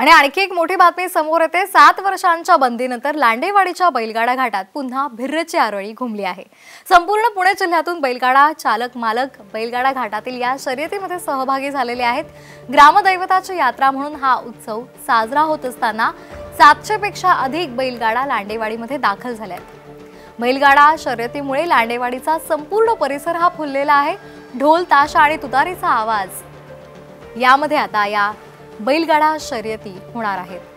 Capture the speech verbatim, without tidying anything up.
आणि आणखी एक मोठी बातमी समोर येते। सात वर्षांच्या बंदीनंतर लांडेवाडीच्या बैलगाडा घाटात पुन्हा भिरची आरोळी घुमली आहे। संपूर्ण पुणे जिल्ह्यातून बैलगाडा चालक मालक बैलगाडा घाटातील या शर्यतीमध्ये सहभागी झालेले आहेत। ग्रामदैवताची यात्रा म्हणून हा उत्सव साजरा होत असताना सातशे पेक्षा अधिक बैलगाडा लांडेवाडीमध्ये दाखल झाले आहेत। बैलगाडा शर्यतीमुळे लांडेवाडीचा संपूर्ण परिसर हा फुललेला आहे। ढोल ताशा आणि तुतारीचा आवाज यामध्ये आता या बैलगाडा शर्यती होणार आहेत।